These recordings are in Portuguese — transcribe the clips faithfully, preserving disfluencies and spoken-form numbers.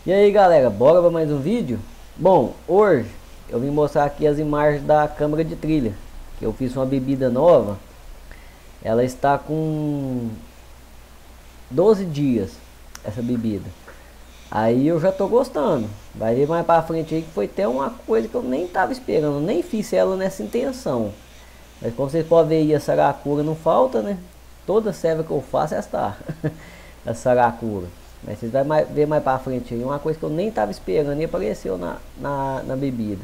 E aí galera, bora para mais um vídeo? Bom, hoje eu vim mostrar aqui as imagens da câmara de trilha, que eu fiz uma bebida nova. Ela está com doze dias, essa bebida. Aí eu já tô gostando. Vai ver mais pra frente aí que foi até uma coisa que eu nem tava esperando, nem fiz ela nessa intenção. Mas como vocês podem ver aí, a saracura não falta, né? Toda serva que eu faço é esta a saracura. Mas vocês vão mais, ver mais pra frente aí, uma coisa que eu nem tava esperando e apareceu na, na, na bebida.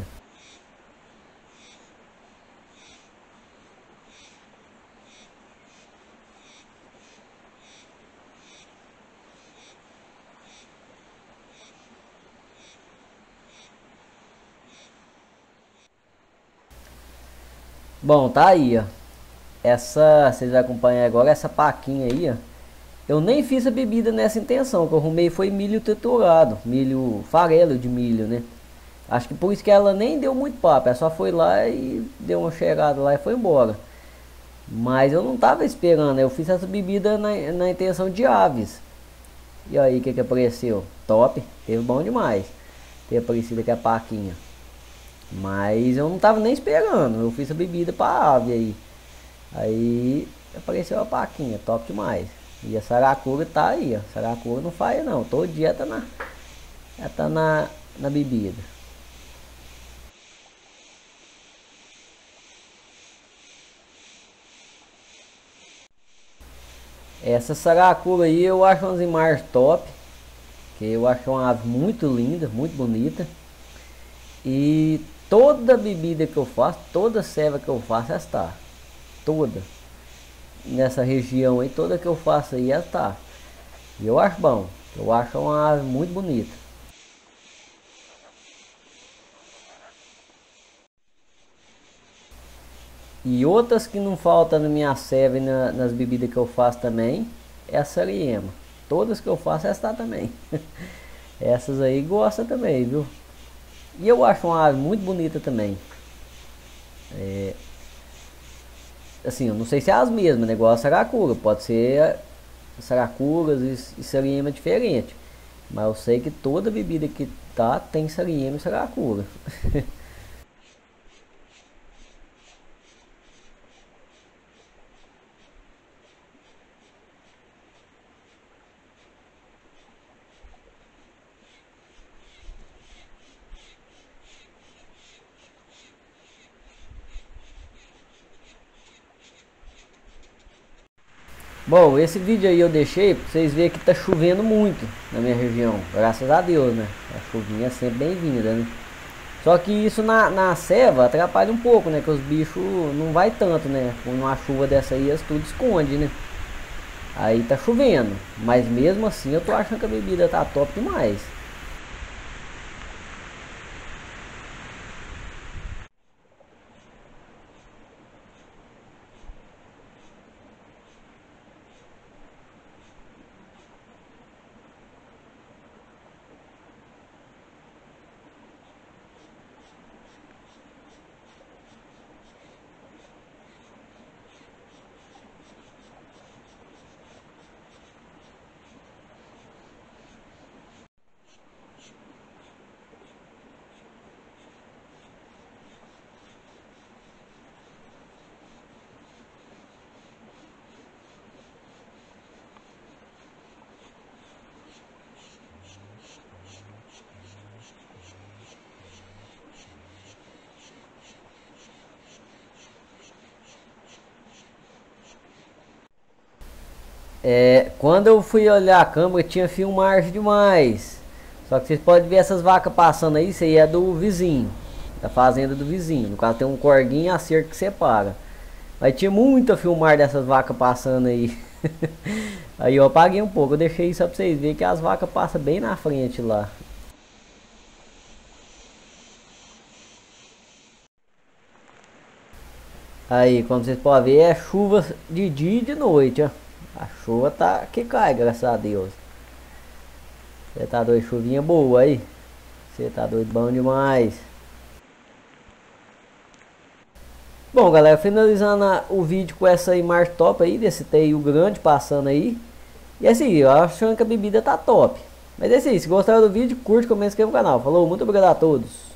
Bom, tá aí, ó. Essa, vocês vão acompanhar agora, essa paquinha aí, ó. Eu nem fiz a bebida nessa intenção, que eu arrumei foi milho triturado, milho, farelo de milho, né? Acho que por isso que ela nem deu muito papo, ela só foi lá e deu uma chegada lá e foi embora. Mas eu não tava esperando, eu fiz essa bebida na, na intenção de aves. E aí, o que que apareceu? Top, teve bom demais ter aparecido aqui a paquinha. Mas eu não tava nem esperando, eu fiz a bebida para ave aí. Aí apareceu a paquinha, top demais. E a saracura tá aí, ó. Saracura não falha não. Todo dia tá na, já tá na, na bebida. Essa saracura aí eu acho umas imagens top. Que eu acho uma ave muito linda, muito bonita. E toda bebida que eu faço, toda serva que eu faço, ela está. Toda. Nessa região aí, toda que eu faço aí, ela tá. E eu acho bom. Eu acho uma ave muito bonita. E outras que não faltam na minha serva e na, nas bebidas que eu faço também, é a sariema. Todas que eu faço, essa tá também. Essas aí gosta também, viu? E eu acho uma ave muito bonita também. É... Assim, eu não sei se é as mesmas, né? Igual a saracura. Pode ser saracuras e, e sariema diferente. Mas eu sei que toda bebida que tá tem sariema e saracura. Bom, esse vídeo aí eu deixei pra vocês verem que tá chovendo muito na minha região. Graças a Deus, né? A chuvinha é sempre bem-vinda, né? Só que isso na, na ceva atrapalha um pouco, né? Que os bichos não vai tanto, né? Com uma chuva dessa aí, eles tudo esconde, né? Aí tá chovendo. Mas mesmo assim eu tô achando que a bebida tá top demais. É, quando eu fui olhar a câmera tinha filmagem demais. Só que vocês podem ver essas vacas passando aí, isso aí é do vizinho, da fazenda do vizinho. No caso tem um corguinho e a cerca que separa. Mas tinha muita filmagem dessas vacas passando aí. Aí eu apaguei um pouco, eu deixei isso só pra vocês verem que as vacas passam bem na frente lá. Aí, como vocês podem ver, é chuva de dia e de noite, ó. A chuva tá que cai, graças a Deus. Você tá doido, chuvinha boa aí. Você tá doido, bom demais. Bom, galera, finalizando a, o vídeo com essa imagem top aí, desse teio grande passando aí. E assim, eu achando que a bebida tá top. Mas é isso aí, se gostaram do vídeo, curte, comenta, inscreva no canal. Falou, muito obrigado a todos.